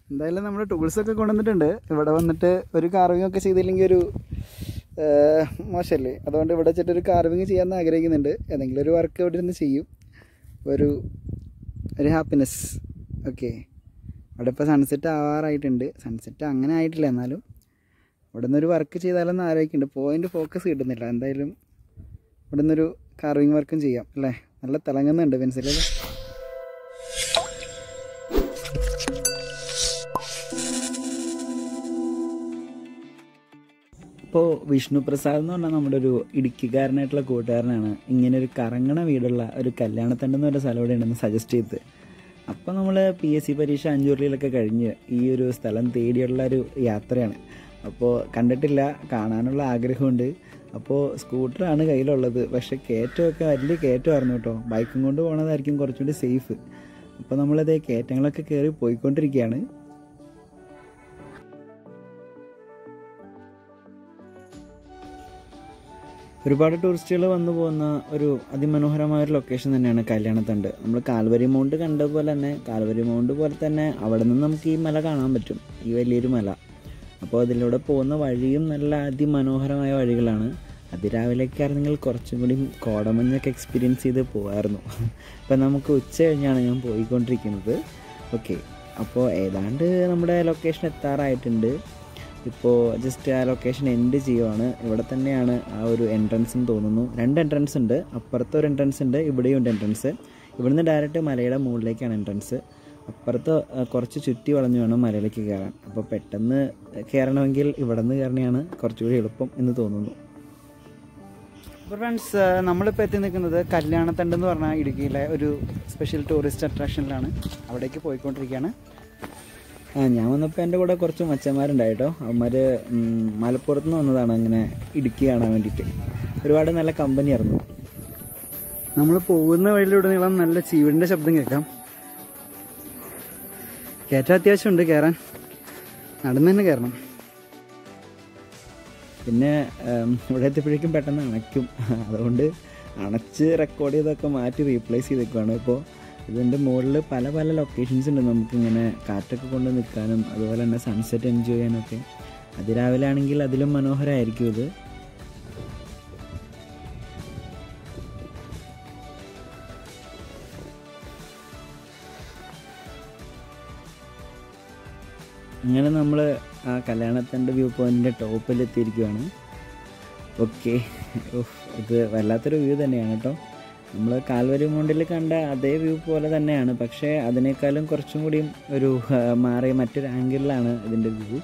എന്തായാലും നമ്മൾ ടൂൾസൊക്കെ കൊണ്ടുവന്നിട്ടുണ്ട്. ഇവിടെ വന്നിട്ട് ഒരു കാർവിംഗ് ഒക്കെ ചെയ്തില്ലെങ്കിൽ ഒരു മോശമല്ലേ. അതുകൊണ്ട് ഇവിടെ വെച്ചിട്ടൊരു കാർവിംഗ് ചെയ്യാമെന്ന് ആഗ്രഹിക്കുന്നുണ്ട്. ഏതെങ്കിലും ഒരു വർക്ക് ഇവിടെ ഇരുന്ന് ചെയ്യും. ഒരു ഹാപ്പിനെസ്. ഓക്കെ, അവിടെ ഇപ്പോൾ സൺസെറ്റ് ആവാറായിട്ടുണ്ട്. സൺസെറ്റ് അങ്ങനെ ആയിട്ടില്ല, എന്നാലും ഇവിടെ നിന്നൊരു വർക്ക് ചെയ്താലെന്ന് ആലോചിക്കുന്നുണ്ട്. പോയിൻ്റ് ഫോക്കസ് കിട്ടുന്നില്ല. എന്തായാലും ഇവിടെ നിന്നൊരു കാർവിംഗ് വർക്കും ചെയ്യാം അല്ലേ. നല്ല തിളങ്ങുന്നുണ്ട് പെൻസിലിൽ. ഇപ്പോൾ വിഷ്ണു പ്രസാദ് എന്ന് പറഞ്ഞാൽ നമ്മുടെ ഒരു ഇടുക്കിക്കാരനായിട്ടുള്ള കൂട്ടുകാരനാണ് ഇങ്ങനൊരു കറങ്ങണ വീടുള്ള ഒരു കല്യാണത്തണ്ട് എന്ന് പറഞ്ഞ സ്ഥലം ഇവിടെ ഉണ്ടെന്ന് സജസ്റ്റ് ചെയ്തത്. അപ്പോൾ നമ്മൾ PSC പരീക്ഷ അഞ്ചുരുളിയിലൊക്കെ കഴിഞ്ഞ് ഈ ഒരു സ്ഥലം തേടിയുള്ള ഒരു യാത്രയാണ്. അപ്പോൾ കണ്ടിട്ടില്ല, കാണാനുള്ള ആഗ്രഹമുണ്ട്. അപ്പോൾ സ്കൂട്ടറാണ് കയ്യിലുള്ളത്. പക്ഷേ കയറ്റമൊക്കെ വലിയ കയറ്റമായിരുന്നു കേട്ടോ. ബൈക്കും കൊണ്ട് പോകണതായിരിക്കും കുറച്ചുകൂടി സേഫ്. അപ്പോൾ നമ്മളത് കയറ്റങ്ങളൊക്കെ കയറി പോയിക്കൊണ്ടിരിക്കുകയാണ്. ഒരുപാട് ടൂറിസ്റ്റുകൾ വന്നു പോകുന്ന ഒരു അതിമനോഹരമായൊരു ലൊക്കേഷൻ തന്നെയാണ് കല്യാണത്തണ്ട്. നമ്മൾ കാൽവരി മൗണ്ട് കണ്ട പോലെ തന്നെ, കാൽവരി മൗണ്ട് പോലെ തന്നെ അവിടെ നിന്ന് നമുക്ക് ഈ മല കാണാൻ പറ്റും, ഈ വലിയൊരു മല. അപ്പോൾ അതിലൂടെ പോകുന്ന വഴിയും നല്ല അതിമനോഹരമായ വഴികളാണ്. അതിരാവിലേക്ക് ആയിരുന്നെങ്കിൽ കുറച്ചും കൂടി കോടമഞ്ഞൊക്കെ എക്സ്പീരിയൻസ് ചെയ്ത് പോകാമായിരുന്നു. ഇപ്പം നമുക്ക് ഉച്ച കഴിഞ്ഞാണ് ഞാൻ പോയിക്കൊണ്ടിരിക്കുന്നത്. ഓക്കെ, അപ്പോൾ ഏതാണ്ട് നമ്മുടെ ലൊക്കേഷൻ എത്താറായിട്ടുണ്ട്. ഇപ്പോൾ ജസ്റ്റ് ആ ലൊക്കേഷൻ എൻഡ് ചെയ്യുവാണ്. ഇവിടെ തന്നെയാണ് ആ ഒരു എൻട്രൻസ് എന്ന് തോന്നുന്നു. 2 എൻട്രൻസ് ഉണ്ട്. അപ്പുറത്ത് ഒരു എൻട്രൻസ് ഉണ്ട്, ഇവിടെയും ഉണ്ട് എൻട്രൻസ്. ഇവിടുന്ന് ഡയറക്റ്റ് മലയുടെ മുകളിലേക്കാണ് എൻട്രൻസ്. അപ്പുറത്ത് കുറച്ച് ചുറ്റി വളഞ്ഞു വേണം മലയിലേക്ക് കയറാൻ. അപ്പോൾ പെട്ടെന്ന് കയറണമെങ്കിൽ ഇവിടെ നിന്ന് കയറണയാണ് കുറച്ചുകൂടി എളുപ്പം എന്ന് തോന്നുന്നു. അപ്പോൾ ഫ്രണ്ട്സ്, നമ്മളിപ്പോൾ എത്തി നിൽക്കുന്നത് കല്യാണത്തണ്ട് എന്ന് പറഞ്ഞാൽ ഇടുക്കിയിലെ ഒരു സ്പെഷ്യൽ ടൂറിസ്റ്റ് അട്രാക്ഷനിലാണ്. അവിടേക്ക് പോയിക്കൊണ്ടിരിക്കുകയാണ്. ഞാൻ വന്നപ്പോൾ എൻ്റെ കൂടെ കുറച്ച് മച്ചന്മാരുണ്ടായിട്ടോ. അവന്മാർ മലപ്പുറത്ത് നിന്ന് വന്നതാണ് അങ്ങനെ ഇടുക്കി കാണാൻ വേണ്ടിയിട്ട്. ഒരുപാട് നല്ല കമ്പനിയായിരുന്നു. നമ്മൾ പോകുന്ന വഴിയിലൂടെ നീളം നല്ല ചീവിടിൻ്റെ ശബ്ദം കേൾക്കാം. കയറ്റം അത്യാവശ്യമുണ്ട്, കയറാൻ നടന്നു തന്നെ കയറണം. പിന്നെ ഇവിടെ എത്തിയപ്പോഴേക്കും പെട്ടെന്ന് അണയ്ക്കും. അതുകൊണ്ട് അണച്ച് റെക്കോർഡ് ചെയ്തൊക്കെ മാറ്റി റീപ്ലേസ് ചെയ്തേക്കുവാണ്. ഇപ്പോൾ ഇതിൻ്റെ മുകളിൽ പല പല ലൊക്കേഷൻസ് ഉണ്ട് നമുക്കിങ്ങനെ കാറ്റൊക്കെ കൊണ്ട് നിൽക്കാനും അതുപോലെ തന്നെ സൺസെറ്റ് എൻജോയ് ചെയ്യാനൊക്കെ. അതിരാവിലെ ആണെങ്കിൽ അതിലും മനോഹരമായിരിക്കും ഇത്. അങ്ങനെ നമ്മൾ ആ കല്യാണത്തണ്ട് വ്യൂ പോയിൻറ്റിൻ്റെ ടോപ്പിലെത്തിയിരിക്കുകയാണ്. ഓക്കെ, ഇത് വല്ലാത്തൊരു വ്യൂ തന്നെയാണ് കേട്ടോ. നമ്മൾ കാൽവരി മൗണ്ടിൽ കണ്ട അതേ വ്യൂ പോലെ തന്നെയാണ്, പക്ഷേ അതിനേക്കാളും കുറച്ചും കൂടിയും ഒരു മാറിയ മറ്റൊരു ആംഗിളിലാണ് ഇതിൻ്റെ വ്യൂ.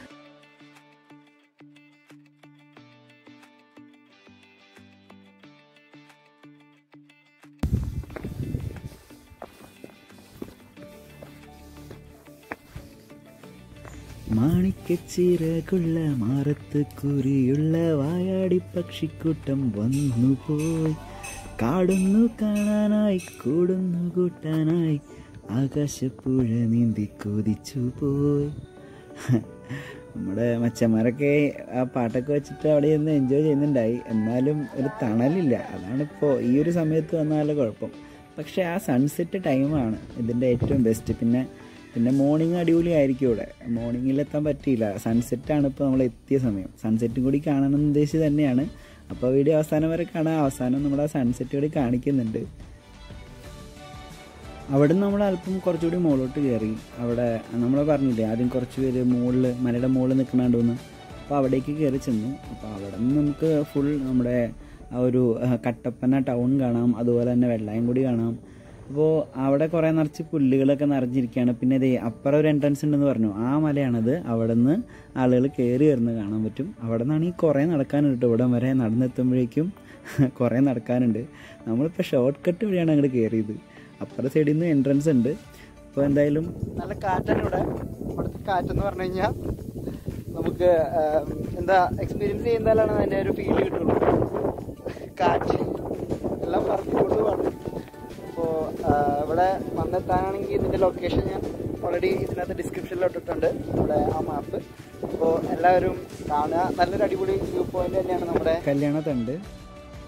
മാണിക്കച്ചിറകുള്ള മാറത്ത് കുരിയുള്ള വായാടി പക്ഷിക്കൂട്ടം വന്നുപോയി, കാടുന്നു കാണാനായി കൂടുന്നു കൂട്ടാനായി ആകാശപ്പുഴ നീന്തി കൊതിച്ചു പോയി. നമ്മുടെ മച്ചന്മാരൊക്കെ ആ പാട്ടൊക്കെ വെച്ചിട്ട് അവിടെ നിന്ന് എൻജോയ് ചെയ്യുന്നുണ്ടായി. എന്നാലും ഒരു തണലില്ല. അതാണിപ്പോൾ ഈ ഒരു സമയത്ത് വന്നാലുള്ള കുഴപ്പം. പക്ഷേ ആ സൺസെറ്റ് ടൈമാണ് ഇതിൻ്റെ ഏറ്റവും ബെസ്റ്റ്. പിന്നെ മോർണിംഗ് അടിപൊളിയായിരിക്കും. ഇവിടെ മോർണിംഗിലെത്താൻ പറ്റിയില്ല, സൺസെറ്റാണ് ഇപ്പോൾ നമ്മൾ എത്തിയ സമയം. സൺസെറ്റും കൂടി കാണണമെന്ന് ഉദ്ദേശിച്ച് തന്നെയാണ്. അപ്പോൾ വീഡിയോ അവസാനം വരെ കാണാം. അവസാനം നമ്മൾ ആ സൺസെറ്റ് കൂടി കാണിക്കുന്നുണ്ട്. അവിടെ നിന്ന് നമ്മൾ അല്പം കുറച്ചുകൂടി മുകളിലോട്ട് കയറി. അവിടെ നമ്മൾ പറഞ്ഞില്ലേ ആദ്യം കുറച്ച് പേര് മലയുടെ മുകളിൽ നിൽക്കണുണ്ടെന്ന്. അപ്പോൾ അവിടേക്ക് കയറി ചെന്നു. അപ്പോൾ അവിടെ നിന്ന് നമുക്ക് ഫുൾ നമ്മുടെ ആ ഒരു കട്ടപ്പന ടൗൺ കാണാം, അതുപോലെ തന്നെ വെള്ളായംകുടി കാണാം. അപ്പോൾ അവിടെ കുറേ നിറച്ച് പുല്ലുകളൊക്കെ നിറഞ്ഞിരിക്കുകയാണ്. പിന്നെ ഇതേ അപ്പുറം ഒരു എൻട്രൻസ് ഉണ്ടെന്ന് പറഞ്ഞു, ആ മലയാണത്. അവിടെ നിന്ന് ആളുകൾ കയറി വരുന്നത് കാണാൻ പറ്റും. അവിടെ നിന്നാണെങ്കിൽ കുറേ നടക്കാനുണ്ട്. ഇവിടം വരെ നടന്നെത്തുമ്പോഴേക്കും കുറേ നടക്കാനുണ്ട്. നമ്മളിപ്പോൾ ഷോർട്ട് കട്ട് വഴിയാണ് അങ്ങോട്ട് കയറിയത്. അപ്പുറത്തെ സൈഡിൽ നിന്ന് എൻട്രൻസ് ഉണ്ട്. അപ്പോൾ എന്തായാലും നല്ല കാറ്റാണ് ഇവിടെ. ഇവിടുത്തെ കാറ്റെന്ന് പറഞ്ഞു കഴിഞ്ഞാൽ നമുക്ക് എക്സ്പീരിയൻസ് ചെയ്യുന്നതിലാണ് അതിൻ്റെ ഒരു ഫീൽ കിട്ടുള്ളൂ. കാറ്റ് എല്ലാം പറഞ്ഞുകൊണ്ട് വേണം. അപ്പോൾ ഇവിടെ വന്നെത്താനാണെങ്കിൽ ഇതിൻ്റെ ലൊക്കേഷൻ ഞാൻ ഓൾറെഡി ഇതിനകത്ത് ഡിസ്ക്രിപ്ഷനിൽ ഇട്ടിട്ടുണ്ട്, നമ്മുടെ ആ മാപ്പ്. അപ്പോൾ എല്ലാവരും കാണുക. നല്ലൊരു അടിപൊളി വ്യൂ പോയിന്റ് തന്നെയാണ് നമ്മുടെ കല്യാണത്തണ്ട്.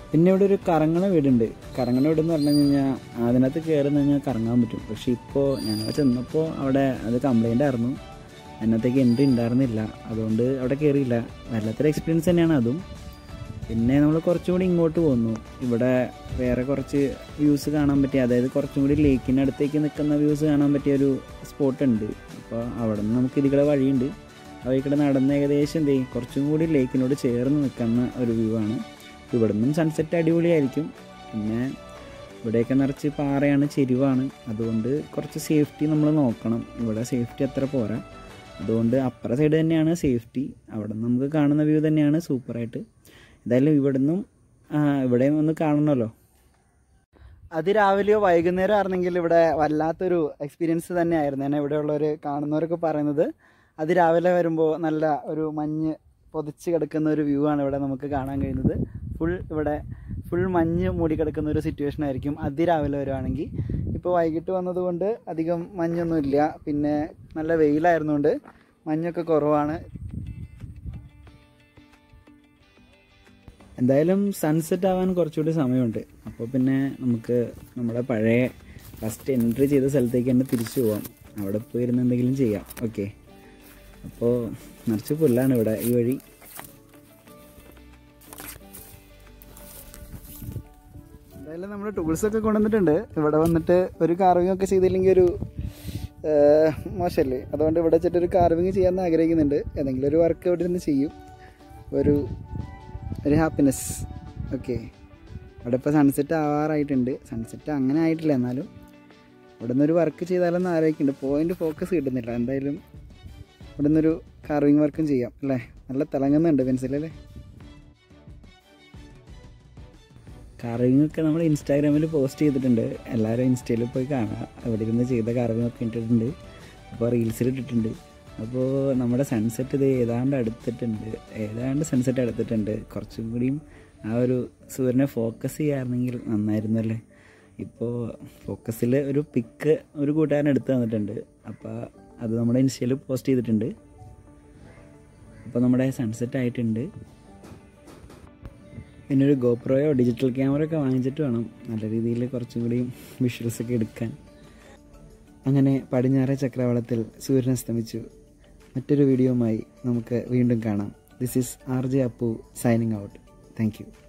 പിന്നെ ഇവിടെ ഒരു കറങ്ങണ വീടുണ്ട്. കറങ്ങണ വീടെന്ന് പറഞ്ഞു കഴിഞ്ഞാൽ അതിനകത്ത് കയറി കഴിഞ്ഞാൽ കറങ്ങാൻ പറ്റും. പക്ഷേ ഇപ്പോൾ ഞങ്ങൾ ചെന്നപ്പോൾ അവിടെ അത് കംപ്ലൈൻ്റ് ആയിരുന്നു, അതിനകത്തേക്ക് എൻട്രി ഉണ്ടായിരുന്നില്ല. അതുകൊണ്ട് അവിടെ കയറിയില്ല. വല്ലാത്തൊരു എക്സ്പീരിയൻസ് തന്നെയാണ് അതും. പിന്നെ നമ്മൾ കുറച്ചും കൂടി ഇങ്ങോട്ട് പോന്നു. ഇവിടെ വേറെ കുറച്ച് വ്യൂസ് കാണാൻ പറ്റിയ, അതായത് കുറച്ചും കൂടി ലേക്കിനടുത്തേക്ക് നിൽക്കുന്ന വ്യൂസ് കാണാൻ പറ്റിയ ഒരു സ്പോട്ട് ഉണ്ട്. അപ്പോൾ അവിടെ നിന്ന് നമുക്ക് ഇതികൂടെ വഴിയുണ്ട്. ആ വഴിക്കൂടെ നടന്ന് ഏകദേശം കുറച്ചും കൂടി ലേക്കിനോട് ചേർന്ന് നിൽക്കുന്ന ഒരു വ്യൂ ആണ്. ഇവിടെ നിന്നും സൺസെറ്റ് അടിപൊളിയായിരിക്കും. പിന്നെ ഇവിടെയൊക്കെ നിറച്ച് പാറയാണ്, ചെരുവാണ്. അതുകൊണ്ട് കുറച്ച് സേഫ്റ്റി നമ്മൾ നോക്കണം. ഇവിടെ സേഫ്റ്റി അത്ര പോരാ. അതുകൊണ്ട് അപ്പുറ സൈഡ് തന്നെയാണ് സേഫ്റ്റി. അവിടെ നിന്ന് നമുക്ക് കാണുന്ന വ്യൂ തന്നെയാണ് സൂപ്പറായിട്ട്. എന്തായാലും ഇവിടെയും ഒന്ന് കാണണമല്ലോ. അതിരാവിലെയോ വൈകുന്നേരം ആയിരുന്നെങ്കിൽ ഇവിടെ വല്ലാത്തൊരു എക്സ്പീരിയൻസ് തന്നെയായിരുന്നു. എന്നെ ഇവിടെയുള്ളവർ കാണുന്നവരൊക്കെ പറയുന്നത് അതിരാവിലെ വരുമ്പോൾ നല്ല ഒരു മഞ്ഞ് പൊതിച്ച് കിടക്കുന്ന ഒരു വ്യൂ ആണ് ഇവിടെ നമുക്ക് കാണാൻ കഴിയുന്നത്. ഇവിടെ ഫുൾ മഞ്ഞ് മൂടിക്കിടക്കുന്ന ഒരു സിറ്റുവേഷൻ ആയിരിക്കും അതിരാവിലെ വരുവാണെങ്കിൽ. ഇപ്പോൾ വൈകിട്ട് വന്നതുകൊണ്ട് അധികം മഞ്ഞൊന്നുമില്ല. പിന്നെ നല്ല വെയിലായിരുന്നുകൊണ്ട് മഞ്ഞൊക്കെ കുറവാണ്. എന്തായാലും സൺസെറ്റ് ആവാൻ കുറച്ചുകൂടി സമയമുണ്ട്. അപ്പോൾ പിന്നെ നമുക്ക് നമ്മുടെ പഴയ ഫസ്റ്റ് എൻട്രി ചെയ്ത സ്ഥലത്തേക്ക് തന്നെ തിരിച്ചു പോവാം. അവിടെ പോയിരുന്ന് എന്തെങ്കിലും ചെയ്യാം. ഓക്കെ, അപ്പോൾ നിറച്ച് പുല്ലാണ് ഇവിടെ ഈ വഴി. എന്തായാലും നമ്മൾ ടൂൾസൊക്കെ കൊണ്ടുവന്നിട്ടുണ്ട്. ഇവിടെ വന്നിട്ട് ഒരു കാർവിംഗ് ഒക്കെ ചെയ്തില്ലെങ്കിൽ ഒരു മോശമല്ലേ. അതുകൊണ്ട് ഇവിടെ വെച്ചിട്ട് ഒരു കാർവിംഗ് ചെയ്യാമെന്ന് ആഗ്രഹിക്കുന്നുണ്ട്. ഏതെങ്കിലും ഒരു വർക്ക് ഇവിടെ നിന്ന് ചെയ്യും. ഒരു ഹാപ്പിനെസ്. ഓക്കെ, അവിടെ ഇപ്പോൾ സൺസെറ്റ് ആവാറായിട്ടുണ്ട്. സൺസെറ്റ് അങ്ങനെ ആയിട്ടില്ല, എന്നാലും ഇവിടെ നിന്നൊരു വർക്ക് ചെയ്താലെന്ന് ആലോചിക്കുന്നുണ്ട്. പോയിൻ്റ് ഫോക്കസ് കിട്ടുന്നില്ല. എന്തായാലും ഇവിടെ നിന്നൊരു കാർവിംഗ് വർക്കും ചെയ്യാം അല്ലേ. നല്ല തിളങ്ങുന്നുണ്ട് പെൻസിലല്ലേ. കാർവിംഗ് ഒക്കെ നമ്മൾ ഇൻസ്റ്റാഗ്രാമിൽ പോസ്റ്റ് ചെയ്തിട്ടുണ്ട്. എല്ലാവരും ഇൻസ്റ്റയിൽ പോയി കാണുക. അവിടെ ഇരുന്ന് ചെയ്ത കാർവിംഗ് ഒക്കെ ഇട്ടിട്ടുണ്ട്. അപ്പോൾ റീൽസിൽ ഇട്ടിട്ടുണ്ട്. അപ്പോൾ നമ്മുടെ സൺസെറ്റ് ഇത് ഏതാണ്ട് സൺസെറ്റ് അടുത്തിട്ടുണ്ട്. കുറച്ചും കൂടിയും ആ ഒരു സൂര്യനെ ഫോക്കസ് ചെയ്യാമായിരുന്നെങ്കിൽ നന്നായിരുന്നു അല്ലേ. ഇപ്പോൾ ഫോക്കസിൽ ഒരു പിക്ക് ഒരു കൂട്ടുകാരൻ എടുത്ത് തന്നിട്ടുണ്ട്. അപ്പോൾ അത് നമ്മുടെ ഇൻസ്റ്റയിൽ പോസ്റ്റ് ചെയ്തിട്ടുണ്ട്. അപ്പോൾ നമ്മുടെ സൺസെറ്റ് ആയിട്ടുണ്ട്. പിന്നെ ഒരു ഗോപ്രോയോ ഡിജിറ്റൽ ക്യാമറ ഒക്കെ വാങ്ങിച്ചിട്ട് വേണം നല്ല രീതിയിൽ കുറച്ചും കൂടി വിഷ്വൽസൊക്കെ എടുക്കാൻ. അങ്ങനെ പടിഞ്ഞാറേ ചക്രവാളത്തിൽ സൂര്യൻ അസ്തമിച്ചു. മറ്റൊരു വീഡിയോയുമായി നമുക്ക് വീണ്ടും കാണാം. This is RJ Appu signing out. Thank U.